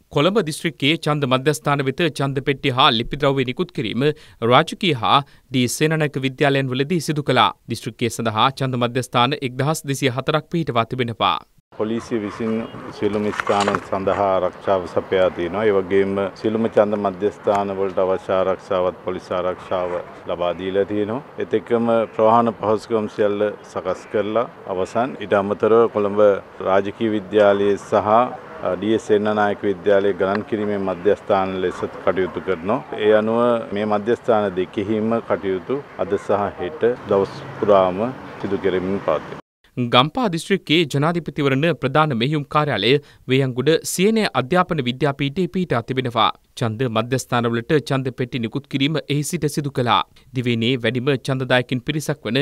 කොළඹ දිස්ත්‍රික්කයේ ඡන්ද මධ්‍යස්ථාන වෙත ඡන්ද පෙට්ටිය හා ලිපි ද්‍රව්‍ය නිකුත් කිරීම රාජකීය හා ඩී සේනානායක විද්‍යාලයන්වලදී සිදු කළා. දිස්ත්‍රික්කයේ සඳහා ඡන්ද මධ්‍යස්ථාන 1204ක් පිහිටවා තිබෙනවා. පොලිසිය විසින් සියලුම ස්ථාන සඳහා ආරක්ෂාව සපයා තිනවා. ඒ වගේම සියලුම ඡන්ද මධ්‍යස්ථාන වලට අවශ්‍ය ආරක්ෂාවත් පොලිස් ආරක්ෂාව ලබා දීලා තියෙනවා. ඒත් එක්කම ප්‍රවාහන පහසුකම් සියල්ල සකස් කරලා අවසන්. ඊට අමතරව කොළඹ රාජකීය විද්‍යාලයේ සහ ඩී සේනානායක විද්‍යාලයේ ගණන් කිරීමේ මධ්‍යස්ථාන ලෙස කටයුතු කරනවා. ඒ අනුව මේ මධ්‍යස්ථාන දෙකෙහිම කටයුතු අද සහ හෙට දවස් පුරාම සිදු කෙරෙමින් පවතී. ගම්පහ දිස්ත්‍රික්කයේ ජනාධිපතිවරණ ප්‍රධාන මෙහෙයුම් කාර්යාලය වේයන්ගොඩ සියනෑ අධ්‍යාපන විද්‍යාපීඨයේ පිහිටා තිබෙනවා. ඡන්ද මධ්‍යස්ථානවලට ඡන්ද පෙට්ටි නිකුත් කිරීම එහි සිට සිදු කළා. දිවයිනේ වැඩිම ඡන්දදායකින් පිරිසක් වන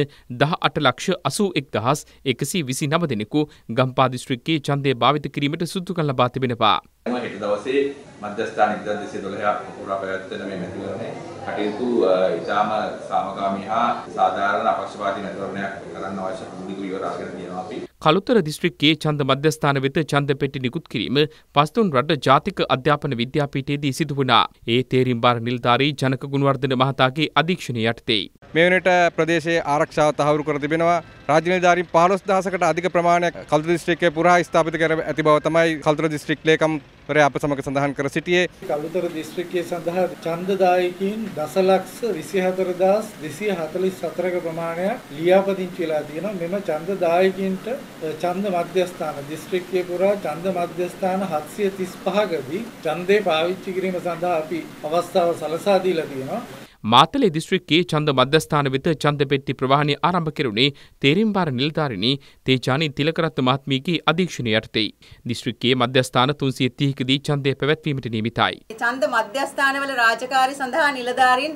18,81,129 දෙනෙකු ගම්පහ දිස්ත්‍රික්කයේ ඡන්දය භාවිත කිරීමට සුදුසුකම් ලබා තිබෙනවා. හෙට දවසේ මධ්‍යස්ථාන 1212 පුරා පැවැත්වෙන මේ මැතිවරණය කටයුතු ඉතාම සාමකාමී හා සාධාරණ අපක්ෂපාතී මැතිවරණයක් කරන්න අවශ්‍ය පුරුදු ඉවරාගෙන තියෙනවා අපි. කළුතර දිස්ත්‍රික්කයේ ඡන්ද මධ්‍යස්ථාන වෙත ඡන්ද පෙට්ටි නිකුත් කිරීම පස්තුන් රට ජාතික අධ්‍යාපන විද්‍යාපීඨයේදී සිදු වුණා. ඒ තේරීම්බාර නිලධාරී ජනක ගුණවර්ධන මහතාගේ අධීක්ෂණය යටතේ මේ වෙනට ප්‍රදේශයේ ආරක්ෂාව තහවුරු කර තිබෙනවා. රාජ්‍ය නිලධාරීන් 15000කට අධික ප්‍රමාණයක් කළුතර දිස්ත්‍රික්කයේ පුරා ස්ථාපිත කර ඇති බව තමයි කළුතර දිස්ත්‍රික් ලේකම්වරයා අප සමග සඳහන් කර සිටියේ. කළුතර දිස්ත්‍රික්කයේ සඳහා ඡන්දදායකයින් 10,24,244ක ප්‍රමාණයක් ලියාපදිංචි වෙලා තියෙනවා. මෙම ඡන්දදායකයින්ට ඡන්ද මධ්‍යස්ථාන දිස්ත්‍රික්කයේ පුරා ඡන්ද මධ්‍යස්ථාන 735කදී ඡන්දේ පාවිච්චි කිරීම සඳහා අපි අවස්ථාව සලසා දීලා තියෙනවා. මාතලේ දිස්ත්‍රික්කයේ ඡන්ද මධ්‍යස්ථාන වෙත ඡන්ද පෙට්ටි ප්‍රවාහනය ආරම්භ කෙරුණේ තේරීම්බාර නිලධාරිණී තේජානි තිලකරත්න මහත්මියගේ අධීක්ෂණය යටතේ. දිස්ත්‍රික්කයේ මධ්‍යස්ථාන 330කදී ඡන්දය පැවැත්වීමට නියමිතයි. ඡන්ද මධ්‍යස්ථානවල රාජකාරී සඳහා නිලධාරීන්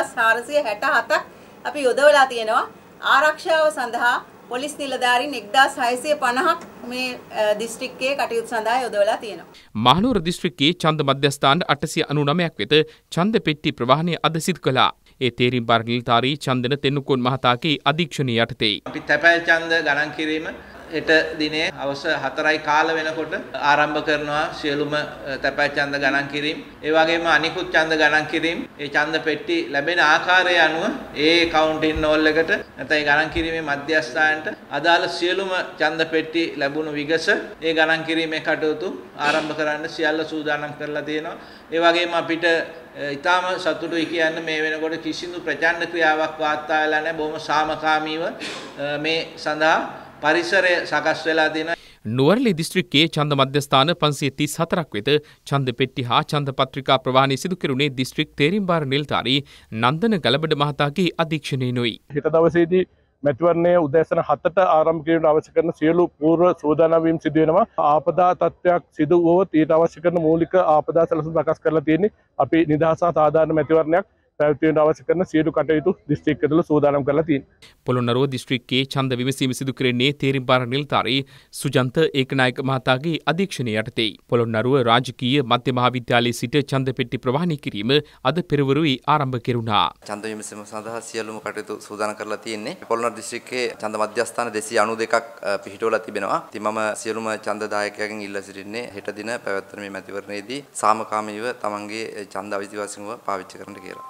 3467ක් අපි යොදවලා තියෙනවා. ආරක්ෂාව සඳහා පොලිස් නිලධාරීන් 1650ක් මේ දිස්ත්‍රික්කයේ කටයුතු සඳහා යොදවලා තියෙනවා. මහනුවර දිස්ත්‍රික්කයේ ඡන්ද මධ්‍යස්ථාන 899ක් වෙත ඡන්ද පෙට්ටි ප්‍රවාහනය අද සිදු කළා. ඒ තේරීම්බාර නිලධාරී චන්දන තෙන්නුකෝන් මහතාගේ අධීක්ෂණය යටතේ අපි තැපැල් ඡන්ද ගණන් කිරීම හෙට දිනේ අවශ්‍ය 4යි කාල වෙනකොට ආරම්භ කරනවා සියලුම තැපැල් ඡන්ද ගණන් කිරීම. ඒ වගේම අනිකුත් ඡන්ද ගණන් කිරීම. ඒ ඡන්ද පෙට්ටි ලැබෙන ආකාරය අනුව ඒ කවුන්ටින් හෝල් එකට නැත්නම් ඒ ගණන් කිරීමේ මධ්‍යස්ථානට අදාළ සියලුම ඡන්ද පෙට්ටි ලැබුණු විගස ඒ ගණන් කිරීමේ කටයුතු ආරම්භ කරන්න සියල්ල සූදානම් කරලා තියෙනවා. ඒ වගේම අපිට ඊටාම සතුටුයි කියන්නේ මේ වෙනකොට කිසිදු ප්‍රචණ්ඩ ක්‍රියාවක් වාර්තා වෙලා නැහැ. බොහොම සාමකාමීව මේ සඳහා පරිසරය සකස් වෙලා තියෙනවා. නුවරඑළිය දිස්ත්‍රික්කයේ ඡන්ද මධ්‍යස්ථාන 534ක් වෙත ඡන්ද පෙට්ටි හා ඡන්ද පත්‍රිකා ප්‍රවාහනය සිදු කෙරුණේ දිස්ත්‍රික් තේරීම්බාර නිලධාරී නන්දන ගලබඩ මහතාගේ අධීක්ෂණයෙනුයි. හෙට දවසේදී මැතිවරණය උදෑසන 7ට ආරම්භ කිරීමට අවශ්‍ය කරන සියලු පූර්ව සූදානම් වීම සිදු වෙනවා. ආපදා තත්ත්වයක් සිදු වුවොත් ඊට අවශ්‍ය කරන මූලික ආපදා සැලසුම් සකස් කරලා තියෙන්නේ. අපි නිදහස් සහ සාධාරණ මැතිවරණයක් පැවැත්වීමට අවශ්‍ය කරන සියලු කටයුතු දිස්ත්‍රික්කය තුළ සූදානම් කරලා තියෙනවා. පොළොන්නරුව දිස්ත්‍රික්කයේ ඡන්ද විමසීම සිදු කෙරෙන්නේ තේරීම්බාර නිලධාරී සුජන්ත ඒකනායක මහතාගේ අධීක්ෂණය යටතේ. පොළොන්නරුව රාජකීය මධ්‍ය මහාවිද්‍යාලයේ සිට ඡන්ද පෙට්ටි ප්‍රවාහනය කිරීම අද පෙරවරුවේ ආරම්භ කෙරුණා. ඡන්ද විමසීම සඳහා සියලුම කටයුතු සූදානම් කරලා තියෙන්නේ. පොළොන්නරුව දිස්ත්‍රික්කයේ ඡන්ද මධ්‍යස්ථාන 292ක් පිහිටවලා තිබෙනවා. ඉතින් මම සියලුම ඡන්ද දායකයන්ගෙන් ඉල්ලා සිටින්නේ හෙට දින පැවැත්වෙන මේ මැතිවරණයේදී සාමකාමීව තමන්ගේ ඡන්ද අයිතිවාසිකම පාවිච්චි කරන්න කියලා.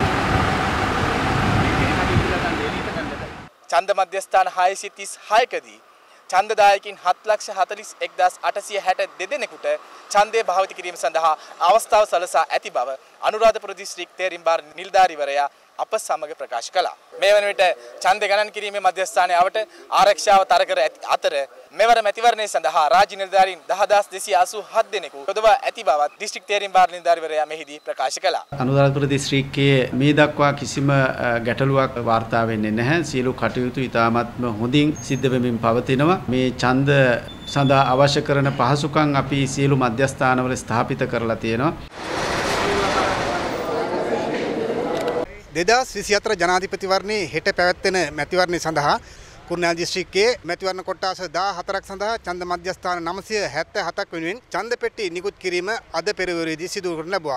ඡන්ද මධ්‍යස්ථාන 636කදී ඡන්දදායකින් 7,41,862 දෙනෙකුට ඡන්දය භාවිත කිරීම සඳහා අවස්ථාව සලසා ඇති බව අනුරාධපුර දිස්ත්‍රික් තේරීම්බාර නිලධාරීවරයා අප සමග ප්‍රකාශ කළා. මේ වන විට ඡන්ද ගණන් කිරීමේ මධ්‍යස්ථානයේ අවට ආරක්ෂාව තර කර අතර මෙවර මැතිවරණය සඳහා රාජ්‍ය නිලධාරීන් 10,287 දෙනෙකු යොදවා ඇති බවත් දිස්ත්‍රික් තේරීම්බාර නිලධාරීවරයා මෙහිදී ප්‍රකාශ කළා. අනුරාධපුර දිස්ත්‍රික්කයේ මේ දක්වා කිසිම ගැටලුවක් වාර්තා වෙන්නේ නැහැ. සියලු කටයුතු ඉතාමත්ම හොඳින් සිද්ධ වෙමින් පවතිනවා. මේ ඡන්ද සඳහා අවශ්‍ය කරන පහසුකම් අපි සියලු මධ්‍යස්ථානවල ස්ථාපිත කරලා තියෙනවා. 2024 ජනාධිපතිවරණයේ හෙට පැවැත්වෙන මැතිවරණය සඳහා කුරුණෑගල දිස්ත්‍රික්කයේ මැතිවරණ කොට්ටාස 14ක් සඳහා ඡන්ද මධ්‍යස්ථාන 977ක් වෙනුවෙන් ඡන්ද පෙට්ටි නිකුත් කිරීම අද පෙරවරුවේදී සිදු කරනු ලැබුවා.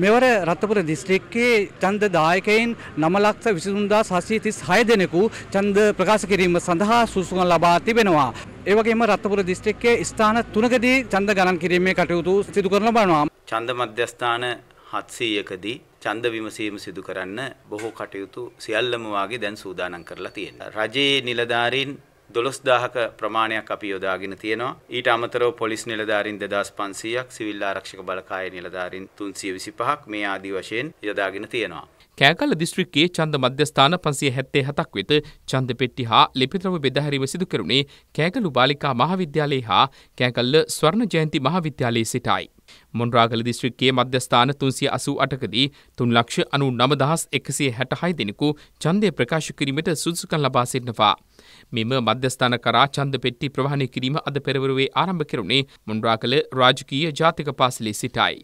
මෙවර රත්නපුර දිස්ත්‍රික්කයේ ඡන්ද දායකයින් 9,23,736 දෙනෙකු ඡන්ද ප්‍රකාශ කිරීම සඳහා සුසුකම් ලබා තිබෙනවා. ඒ වගේම රත්නපුර දිස්ත්‍රික්කයේ ස්ථාන 3කදී ඡන්ද ගණන් කිරීමේ කටයුතු සිදු කරන ලබනවා. ඡන්ද මධ්‍යස්ථාන 700කදී ඡන්ද විමසීම සිදු කරන්න බොහෝ කටයුතු සියල්ලම වාගේ දැන් සූදානම් කරලා තියෙනවා. රජයේ නිලධාරීන් 12000ක ප්‍රමාණයක් අපි යොදාගෙන තියෙනවා. ඊට අමතරව පොලිස් නිලධාරීන් 2500ක්, සිවිල් ආරක්ෂක බලකාය නිලධාරීන් 325ක් මේ ආදී වශයෙන් යොදාගෙන තියෙනවා. කෑගල්ල දිස්ත්‍රික්කයේ ඡන්ද මධ්‍යස්ථාන 577ක් වෙත ඡන්ද පෙට්ටි හා ලිපිද්‍රව්‍ය බෙදාහැරීම සිදු කෙරුණේ කෑගල්ල බාලිකා මහාවිද්‍යාලයේ හා කෑගල්ල ස්වර්ණ ජයන්ති මහාවිද්‍යාලයේ සිටයි. මොන්රාගල දිස්ත්‍රික්කයේ මධ්‍යස්ථාන 388කදී 3,99,166 දෙනෙකු ඡන්දය ප්‍රකාශ කිරීමට සුදුසුකම් ලබා සිටිනවා. මෙම මධ්‍යස්ථාන කරා ඡන්ද පෙට්ටි ප්‍රවාහනය කිරීම අද පෙරවරුවේ ආරම්භ කෙරුණේ මොන්රාගල රාජකීය ජාතික පාසලේ සිටයි.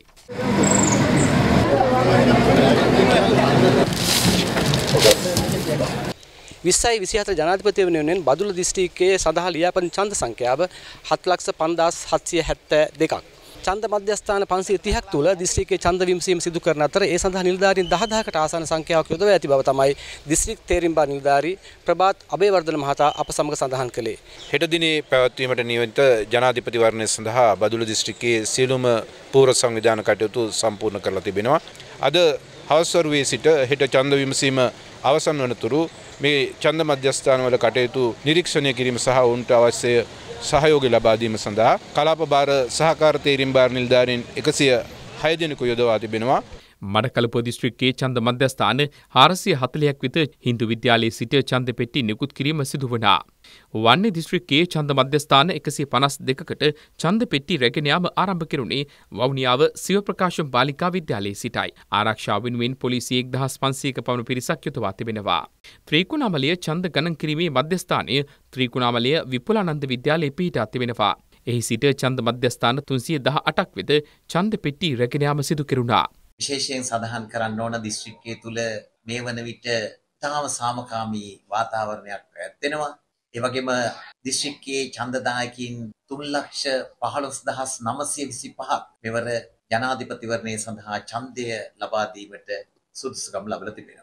2024 ජනාධිපති වෙනුවෙන් බදුල්ල දිස්ත්‍රික්කයේ සඳහා ලියාපදිංචි ඡන්ද සංඛ්‍යාව 7,05,772ක්. ඡන්ද මධ්‍යස්ථාන 530ක් තුල දිස්ත්‍රික්කයේ ඡන්ද විමසීම සිදු කරන අතර ඒ සඳහා නිලධාරීන් 10000කට ආසන්න සංඛ්‍යාවක් යොදවා ඇති බව තමයි දිස්ත්‍රික් තේරීම්බා නිලධාරී ප්‍රභාත් අබේවර්ධන මහතා අප සමග සඳහන් කළේ. හෙට දිනේ පැවැත්වීමට නියමිත ජනාධිපතිවරණය සඳහා බදුල්ල දිස්ත්‍රික්කයේ සියලුම පූර්ව සංවිධාන කටයුතු සම්පූර්ණ කරලා තිබෙනවා. අද හවස් වරුවේ සිට හෙට ඡන්ද විමසීම අවසන් වනතුරු මේ ඡන්ද මධ්‍යස්ථානවල කටයුතු නිරීක්ෂණය කිරීම සහ උන්ට අවශ්‍ය සහයෝගය ලබා දීම සඳහා කලාප භාර සහකාර තේරීම් භාර නිලධාරීන් 106 දෙනෙකු යොදවා තිබෙනවා. මඩකලපුව දිස්ත්‍රික්කයේ ඡන්ද මධ්‍යස්ථාන 440ක් වෙත හින්දු විද්‍යාලයේ සිට ඡන්ද පෙට්ටි නිකුත් කිරීම සිදු වුණා. වන්නේ දිස්ත්‍රික්කයේ ඡන්ද මධ්‍යස්ථාන 152කට ඡන්ද පෙට්ටි රැගෙන යාම ආරම්භ කෙරුණේ වවුනියාව සිව ප්‍රකාශම් බාලිකා විද්‍යාලයේ සිටයි. ආරක්ෂාව වෙනුවෙන් පොලිසිය 1500ක පමණ පිරිසක් යොදවා තිබෙනවා. ත්‍රිකුණාමලය ඡන්ද ගණන් කිරීමේ මධ්‍යස්ථානය ත්‍රිකුණාමලය විපුලානන්ද විද්‍යාලයේ පිහිටා තිබෙනවා. එහි සිට ඡන්ද මධ්‍යස්ථාන 318ක් වෙත ඡන්ද පෙට්ටි රැගෙන යාම සිදු කෙරුණා. විශේෂයෙන් සඳහන් කරන්න ඕන දිස්ත්‍රික්කයේ තුල මේ වන විට තාම සාමකාමී වාතාවරණයක් පැවැත්වෙනවා. ඒ වගේම දිස්ත්‍රික්කයේ ඡන්දදායකයින් 3,15,925ක් මෙවර ජනාධිපතිවරණයේ සඳහා ඡන්දය ලබා දීමට සුදුසුකම් ලබා තිබෙනවා.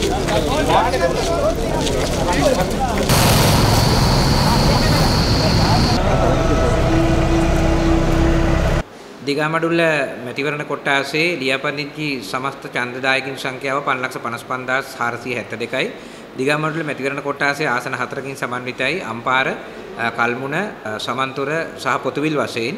දිගමඩුල්ල මැතිවරණ කොට්ටාසේ ලියාපදිංචි සමස්ත ඡන්දදායකින් සංඛ්‍යාව 5,55,472යි. දිගමඩුල්ල මැතිවරණ කොට්ටාසේ ආසන 4කින් සමන්විතයි. අම්පාර, කල්මුණ, සමන්තුර සහ පොතුවිල් වශයෙන්.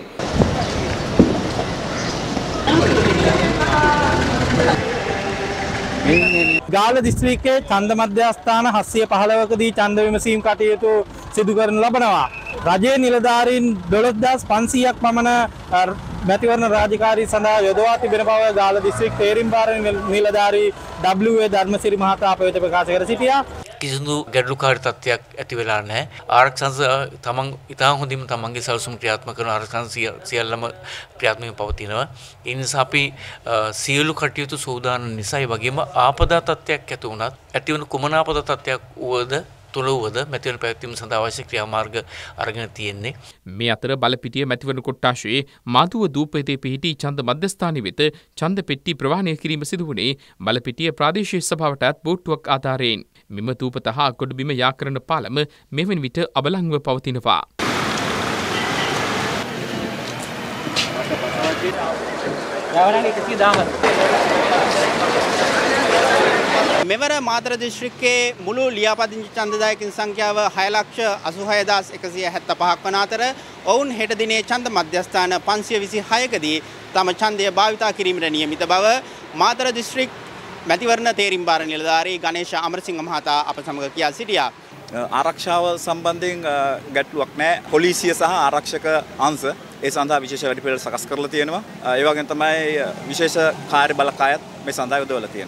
ගාල්ල දිස්ත්‍රික්කයේ ඡන්ද මධ්‍යස්ථාන 715කදී ඡන්ද විමසීම් කටයුතු සිදු කරනු ලබනවා. රජයේ නිලධාරීන් 12500ක් පමණ මැතිවරණ රාජකාරී සඳහා යොදවා තිබෙන බව ගාල්ල දිස්ත්‍රික් තේරීම්බාර නිලධාරී W.A. ධර්මසිරි මහතා අප වෙත ප්‍රකාශ කර සිටියා. කිසිදු ගැටලුකාරී තත්ත්වයක් ඇති වෙලා නැහැ. ආරක්ෂක තමන් ඉතා හොඳින් තමන්ගේ සැලසුම් ක්‍රියාත්මක කරන ආරක්ෂක සියල්ලම ක්‍රියාත්මකව පවතිනවා. ඒ නිසා අපි සියලු කටයුතු සූදානම් නිසා ඒ වගේම ආපදා තත්ත්වයක් ඇති වුණත් ඇතිවන කුමන ආපදා තත්ත්වයක් වුවද තුලවද මැතිවරණ පැවැත්වීම සඳහා අවශ්‍ය ක්‍රියාමාර්ග අරගෙන තියෙන්නේ. මේ අතර බලපිටිය මැතිවරණ කොට්ටාශයේ මාදුව දූපතේ පිහිටි ඡන්ද මධ්‍යස්ථානයේ වෙත ඡන්ද පෙට්ටි ප්‍රවාහනය කිරීම සිදු වුණේ බලපිටිය ප්‍රාදේශීය සභාවටත් බෝට්ටුවක් ආධාරයෙන්. මෙම දූපත හා ගොඩබිම යා කරන පාලම මෙවැනි විට අබලංගව පවතිනවා. මෙවර මාතර දිස්ත්‍රික්කයේ මුළු ලියාපදිංචි ඡන්දදායකින් සංඛ්‍යාව 6,86,175ක් වන අතර ඔවුන් හෙට දිනේ ඡන්ද මධ්‍යස්ථාන 526කදී තම ඡන්දය භාවිතා කිරීමට නියමිත බව මාතර දිස්ත්‍රික් මැතිවරණ තේරීම්බාර නිලධාරී ගණේෂ අමරසිංහ මහතා අප සමග කියා සිටියා. ආරක්ෂාව සම්බන්ධයෙන් ගැටලුවක් නැහැ. පොලිසිය සහ ආරක්ෂක අංශ ඒ සඳහා විශේෂ වැඩපිළිවෙළ සකස් කරලා තියෙනවා. ඒ වගේම තමයි විශේෂ කාර්ය බලකායත් මේ සඳහා යොදවලා තියෙනවා.